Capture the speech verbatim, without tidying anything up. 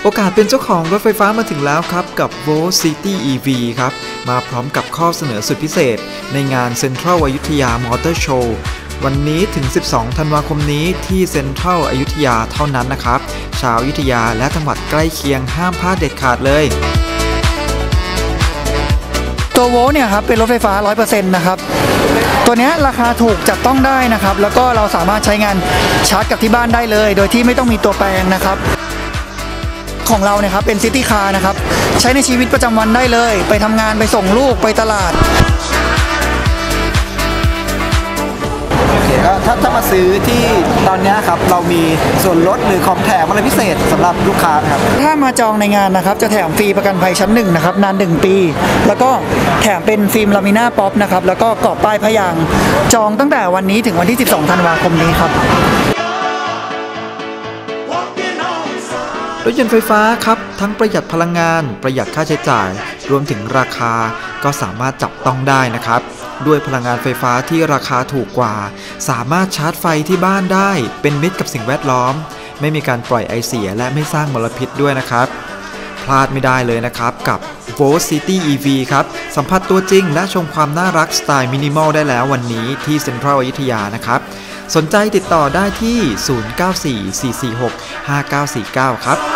โอกาสเป็นเจ้าของรถไฟฟ้ามาถึงแล้วครับกับ Volt City อี วี ครับมาพร้อมกับข้อเสนอสุดพิเศษในงาน Central อยุธยามอเตอร์โชว์วันนี้ถึงสิบสองธันวาคมนี้ที่ Central อยุธยาเท่านั้นนะครับชาวอยุธยาและจังหวัดใกล้เคียงห้ามพลาดเด็ดขาดเลยตัวโวลต์เนี่ยครับเป็นรถไฟฟ้า ร้อยเปอร์เซ็นต์ นะครับตัวนี้ราคาถูกจับต้องได้นะครับแล้วก็เราสามารถใช้งานชาร์จกับที่บ้านได้เลยโดยที่ไม่ต้องมีตัวแปลงนะครับของเราเนี่ยครับเป็นซิตี้คาร์นะครับใช้ในชีวิตประจำวันได้เลยไปทำงานไปส่งลูกไปตลาดโอเคก็ถ้าถ้ามาซื้อที่ตอนนี้ครับเรามีส่วนลดหรือของแถมอะไรพิเศษสำหรับลูกค้าครับถ้ามาจองในงานนะครับจะแถมฟรีประกันภัยชั้นหนึ่งนะครับนานหนึ่งปีแล้วก็แถมเป็นฟิล์มลามิน่าป๊อปนะครับแล้วก็กรอบป้ายพยางค์จองตั้งแต่วันนี้ถึงวันที่สิบสองธันวาคมนี้ครับรถยนต์ไฟฟ้าครับทั้งประหยัดพลังงานประหยัดค่าใช้จ่ายรวมถึงราคาก็สามารถจับต้องได้นะครับด้วยพลังงานไฟฟ้าที่ราคาถูกกว่าสามารถชาร์จไฟที่บ้านได้เป็นมิตรกับสิ่งแวดล้อมไม่มีการปล่อยไอเสียและไม่สร้างมลพิษด้วยนะครับพลาดไม่ได้เลยนะครับกับ Volt City อี วี ครับสัมผัสตัวจริงและชมความน่ารักสไตล์มินิมอลได้แล้ววันนี้ที่ Central อยุธยานะครับสนใจติดต่อได้ที่ศูนย์ เก้า สี่ สี่ สี่ หก ห้า เก้า สี่ เก้าครับ